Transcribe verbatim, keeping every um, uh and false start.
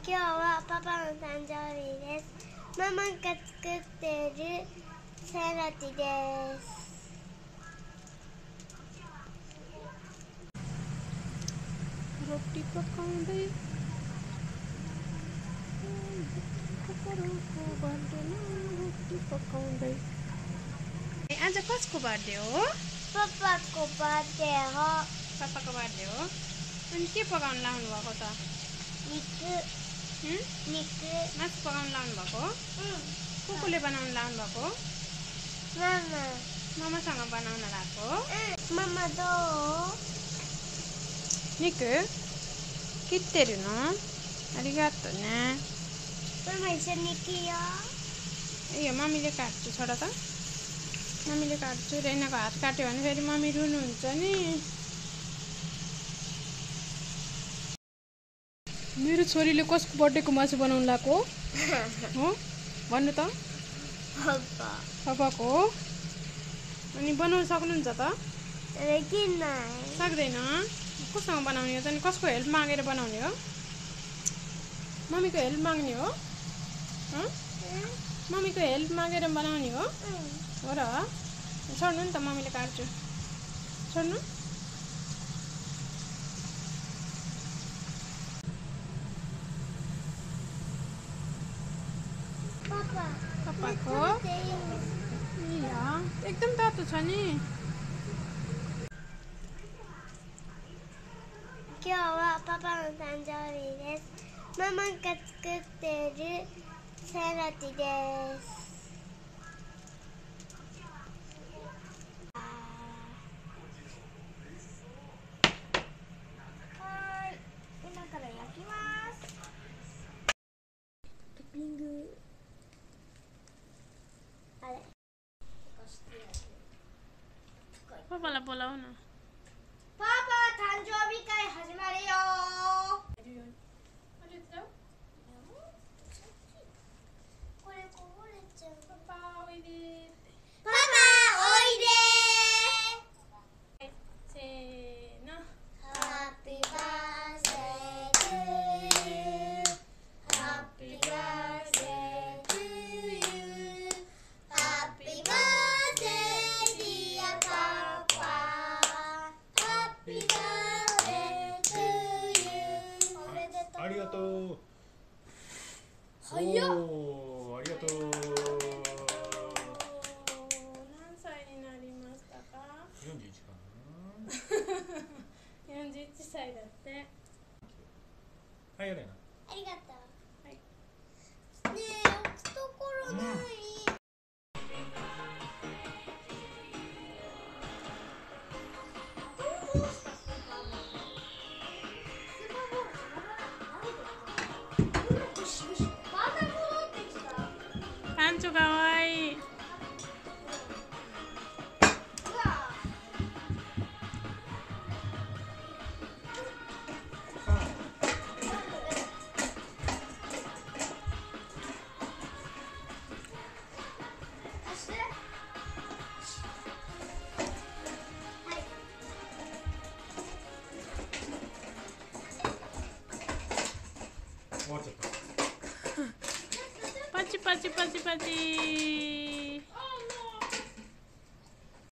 今日はパパの誕生日です。ママが作っているセラティです。 Roti pakaundai. Kokoroको birthday na roti pakaundai. आज कसको बर्थडे हो? पापाको बर्थडे हो। पापाको बर्थडे हो? अनि के पकाउन लाउनु भएको त? निकु हम्म? निकु मासु पकाउन लाउनु भएको? को कोले बनाउन लाउनु भएको? मामा मामासँग बनाउन लाग्यो? मामा दो निकु कित्तेरु न? आरिगातो ने. मामा इसे निकियो. ए मम्मीले काट्छु छोडा त. मम्मीले काट्छु रेनाको हात काट्यो भने फेरि मम्मी रुनुहुन्छ नि. मेरो छोरीले कसको बर्थडेको मासु बनाउन लाग्यो हो भन्नु त? पापा पापाको हो? अनि बनाउन सक्नुहुन्छ त? किन सक्दैन? कोसँग बनाउने हो त? अनि कसको हेल्प मागेर बनाउने हो? मम्मीको हेल्प माग्ने हो? मम्मीको हेल्प मागेर बनाउने हो? हो र? छोड्नु नि त, मम्मीले काट्छु. छोड्नु. पापा पापाको एकदम तातो छ नि. 今日はパパの誕生日です。ママが作っているセラティです。はい、今から焼きます。トッピングあれ पापालाई बोलाऊ न. パパ誕生日会始まるよこれこぼれちゃう。 パパおいで。 パパおいで。 せーの。 Happy birthday to you. Happy birthday to you. Happy birthday dear Papa. Happy birthday to you. おめでとう。 ありがとう。 早っ。 おー、ありがとう。 何歳になりましたか？ 四十一かな。 四十一歳だって。 はい、やれな。 ありがとう。 はい。 ねえ、置くところない。 パンチョかわいい。 終わっちゃった。 パチパチパチパチ。